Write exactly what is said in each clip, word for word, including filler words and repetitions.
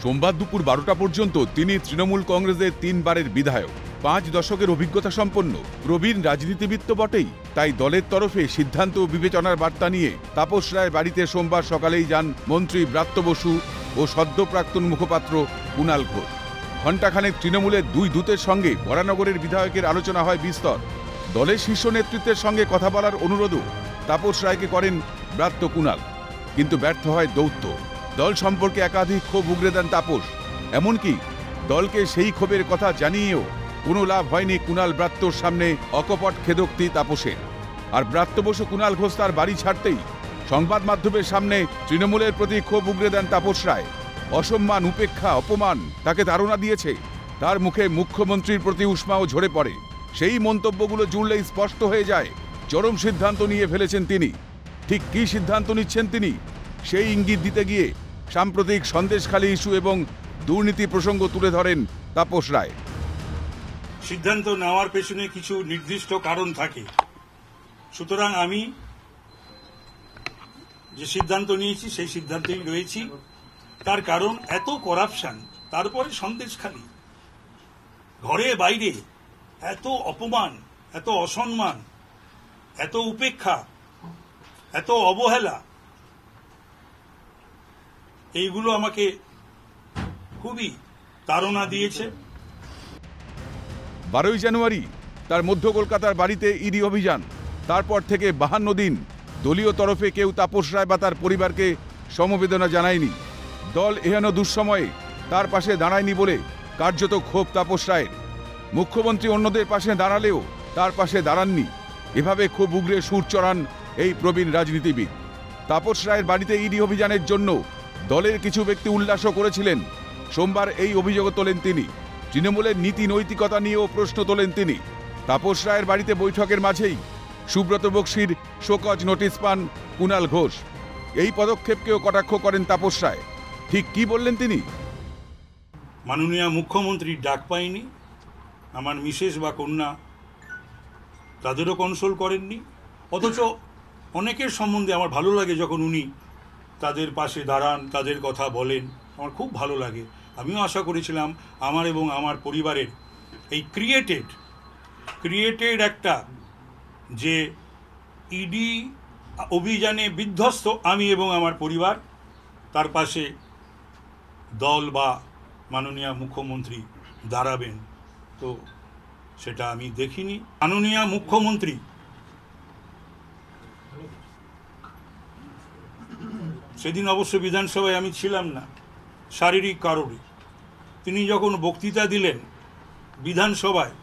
সোমবার দুপুর বারোটা পর্যন্ত তিনি তৃণমূল কংগ্রেসের তিনবারের বিধায়ক, পাঁচ দশকের অভিজ্ঞতা সম্পন্ন প্রবীণ রাজনীতিবিদ তো বটেই, তাই দলের তরফে সিদ্ধান্ত বিবেচনার বার্তা নিয়ে তাপস রায়ের বাড়িতে সোমবার সকালেই যান মন্ত্রী ব্রাত্য বসু ও সদ্য প্রাক্তন মুখপাত্র কুণাল ঘোষ। ঘণ্টাখানেক তৃণমূলের দুই দূতের সঙ্গে বরানগরের বিধায়কের আলোচনা হয় বিস্তর। দলের শীর্ষ নেতৃত্বের সঙ্গে কথা বলার অনুরোধও তাপস রায়কে করেন ব্রাত্য কুণাল, কিন্তু ব্যর্থ হয় দৌত্য। দল সম্পর্কে একাধিক ক্ষোভ উগরে দেন তাপস, এমনকি দলকে সেই ক্ষোভের কথা জানিয়েও কোনো লাভ হয়নি কুণাল ব্রাত্যর সামনে অকপট খেদোক্তি তাপসের। আর ব্রাত্য বসু কুণাল ঘোষ তার বাড়ি ছাড়তেই সংবাদ মাধ্যমের সামনে তৃণমূলের প্রতি ক্ষোভ উগরে দেন তাপস রায়। অসম্মান, উপেক্ষা, অপমান তাকে তাড়না দিয়েছে। তার মুখে মুখ্যমন্ত্রীর প্রতি উষ্মাও ঝরে পড়ে। সেই মন্তব্যগুলো জুড়লেই স্পষ্ট হয়ে যায় চরম সিদ্ধান্ত নিয়ে ফেলেছেন তিনি। ঠিক কী সিদ্ধান্ত নিচ্ছেন তিনি, সেই ইঙ্গিত দিতে গিয়ে সাম্প্রতিক সন্দেশখালী ইস্যু এবং দুর্নীতি প্রসঙ্গ তুলে ধরেন তাপস রায়। সিদ্ধান্ত নেওয়ার পেছনে কিছু নির্দিষ্ট কারণ থাকে, সুতরাং আমি যে সিদ্ধান্ত নিয়েছি সেই সিদ্ধান্তেই রয়েছি। তার কারণ এত করাপশন, তারপরে সন্দেশখালী, ঘরে বাইরে এত অপমান, এত অসম্মান, এত উপেক্ষা, এত অবহেলা, এইগুলো আমাকে খুবই তাড়না দিয়েছে। বারোই জানুয়ারি তার মধ্য কলকাতার বাড়িতে ইডি অভিযান। তারপর থেকে বাহান্ন দিন দলীয় তরফে কেউ তাপস রায় বা তার পরিবারকে সমবেদনা জানায়নি। দল এহেন দুঃসময়ে তার পাশে দাঁড়ায়নি বলে কার্যত ক্ষোভ তাপস রায়ের। মুখ্যমন্ত্রী অন্যদের পাশে দাঁড়ালেও তার পাশে দাঁড়াননি। এভাবে ক্ষোভ উগরে সুর চড়ান এই প্রবীণ রাজনীতিবিদ। তাপস রায়ের বাড়িতে ইডি অভিযানের জন্য দলের কিছু ব্যক্তি উল্লাসও করেছিলেন। সোমবার এই অভিযোগ তোলেন তিনি। তৃণমূলের নীতি নৈতিকতা নিয়েও প্রশ্ন তোলেন তিনি। তাপস রায়ের বাড়িতে বৈঠকের মাঝেই সুব্রত বক্সির শোকজ নোটিশ পান কুণাল ঘোষ। এই পদক্ষেপকেও কটাক্ষ করেন তাপস রায়। ঠিক কি বললেন তিনি? মাননীয় মুখ্যমন্ত্রীর ডাক পাইনি, আমার মিসেস বা কন্যা তাদেরও কনসোল করেননি, অথচ অনেকের সম্বন্ধে আমার ভালো লাগে যখন উনি তাদের পাশে দাঁড়ান, তাদের কথা বলেন, আমার খুব ভালো লাগে। আমিও আশা করেছিলাম আমার এবং আমার পরিবারের এই ক্রিয়েটেড ক্রিয়েটেড একটা যে ইডি অভিযানে বিধ্বস্ত আমি এবং আমার পরিবার, তার পাশে দল বা মাননীয় মুখ্যমন্ত্রী দাঁড়াবেন, তো সেটা আমি দেখিনি। মাননীয় মুখ্যমন্ত্রী সেদিন অবশ্য বিধানসভায় আমি ছিলাম না, শারীরিক কারণে। তিনি যখন বক্তৃতা দিলেন বিধানসভায়,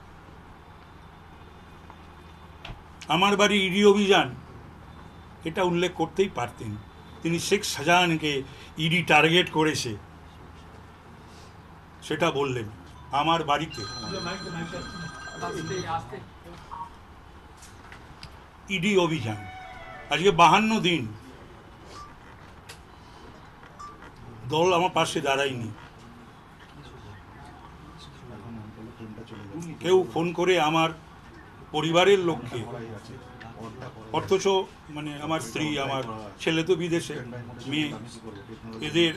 আমার বাড়ি ইডি অভিযান, এটা উল্লেখ করতেই পারতেন। তিনি শেখ শাহজাহানকে ইডি টার্গেট করেছে সেটা বললেন। আমার বাড়িতে ইডি অভিযান, আজকে বাহান্ন দিন দল আমার পাশে দাঁড়ায়নি। কেউ ফোন করে আমার পরিবারের লোককে, অথচ মানে আমার স্ত্রী, আমার ছেলে তো বিদেশে, মেয়ে, এদের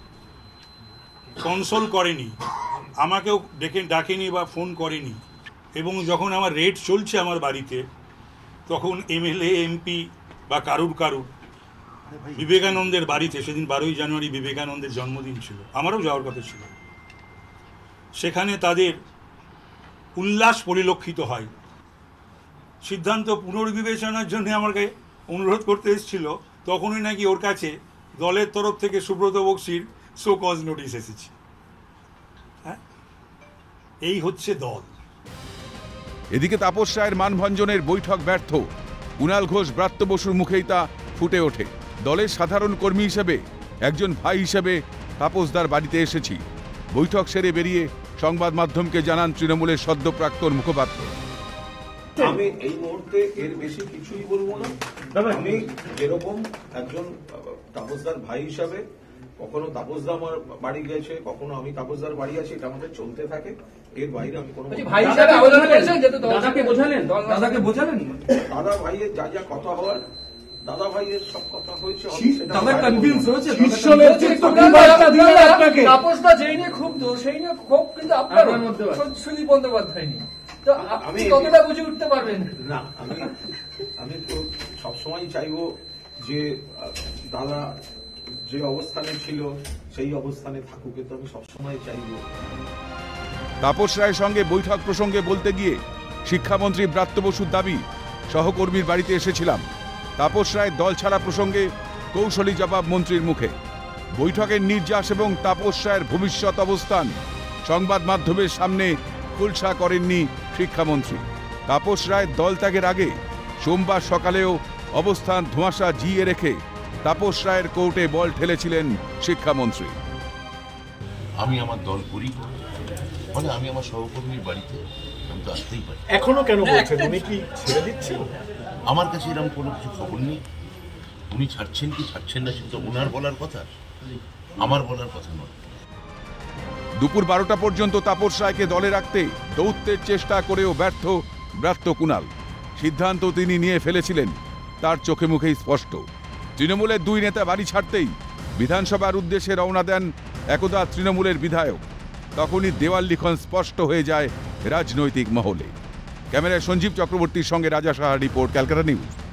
কনসোল করেনি, আমাকেও ডেকে ডাকেনি বা ফোন করেনি। এবং যখন আমার রেড চলছে আমার বাড়িতে, তখন এমএলএ, এমপি বা কারুর কারুর বিবেকানন্দের বাড়িতে, সেদিন বারোই জানুয়ারি বিবেকানন্দের জন্মদিন ছিল, আমারও যাওয়ার কথা ছিল, সেখানে তাদের উল্লাস পরিলক্ষিত হয়। সিদ্ধান্ত পুনর্বিবেচনার জন্য আমাকে অনুরোধ করতে এসেছিল, তখনই নাকি ওর কাছে দলের তরফ থেকে সুব্রত বক্সির শো কজ নোটিশ এসেছে। হ্যাঁ, এই হচ্ছে দল। এদিকে তাপস রায়ের মানভঞ্জনের বৈঠক ব্যর্থ। কুণাল ঘোষ, ব্রাত্য বসুর মুখেই তা ফুটে ওঠে। দলের সাধারণ কর্মী হিসেবে, একজন ভাই হিসেবে তাপসদার বাড়িতে এসেছি। বৈঠক সেরে বেরিয়ে সংবাদ মাধ্যমকে জানান তৃণমূলের সদ্য প্রাক্তন মুখপাত্র। আমি এই মুহূর্তে এর বেশি কিছুই বলবো না। আমি যেরকম একজন তাপসদার ভাই হিসাবে, কখনো তাপসদা আমার বাড়ি গেছে, কখনো আমি তাপসদার বাড়ি আছি, এটা আমাদের চলতে থাকে। এর বাইরে আমি কোনো দাদাকে বোঝালেন দাদা ভাইয়ের যা যা কথা হওয়ার দাদা ভাইয়ের সব কথা হয়েছে, দাদা কনভিন্স হয়েছে, শীর্ষ নেতৃত্ব কি বার্তা দিলেন আপনাকে? তাপসদা যেই নিয়ে খুব সেই নিয়ে খুব কিন্তু আপনার সুদীপ বন্দ্যোপাধ্যায় নিয়ে, তো আপনি কতটা বুঝে উঠতে পারবেন? না, আমি আমি তো সবসময় চাইবো যে দাদা যে অবস্থানে ছিল সেই অবস্থানে থাকুক, তো আমি সবসময় চাইবো। তাপস রায়ের সঙ্গে বৈঠক প্রসঙ্গে বলতে গিয়ে শিক্ষামন্ত্রী ব্রাত্য বসুর দাবি, সহকর্মীর বাড়িতে এসেছিলাম। তাপস রায়ের দল ছাড়া প্রসঙ্গে কৌশলী জবাব মন্ত্রীর মুখে। বৈঠকের নির্যাস এবং তাপস রায়ের ভবিষ্যৎ অবস্থান সংবাদ মাধ্যমের সামনে খুলসা করেননি শিক্ষামন্ত্রী। তাপস রায়ের দল ত্যাগের আগে সোমবার সকালেও অবস্থান ধোঁয়াশা জিয়ে রেখে তাপস রায়ের কোর্টে বল ঠেলেছিলেন শিক্ষামন্ত্রী। আমি আমার দল করি, ফলে আমি আমার সহকর্মীর বাড়িতে আমি তো আসতেই পারি। এখনো কেন বলছেন? উনি কি ছেড়ে দিচ্ছেন? আমার কাছে এরকম কোনো কিছু খবর নেই। উনি ছাড়ছেন কি ছাড়ছেন না সেটা ওনার বলার কথা, আমার বলার কথা নয়। দুপুর বারোটা পর্যন্ত তাপস রায়কে দলে রাখতে দৌত্যের চেষ্টা করেও ব্যর্থ ব্রাত্য কুণাল। সিদ্ধান্ত তিনি নিয়ে ফেলেছিলেন, তার চোখে মুখেই স্পষ্ট। তৃণমূলের দুই নেতা বাড়ি ছাড়তেই বিধানসভার উদ্দেশ্যে রওনা দেন একদা তৃণমূলের বিধায়ক। তখনই দেওয়াল লিখন স্পষ্ট হয়ে যায় রাজনৈতিক মহলে। ক্যামেরায় সঞ্জীব চক্রবর্তীর সঙ্গে রাজা সাহা, রিপোর্ট, ক্যালকাটা নিউজ।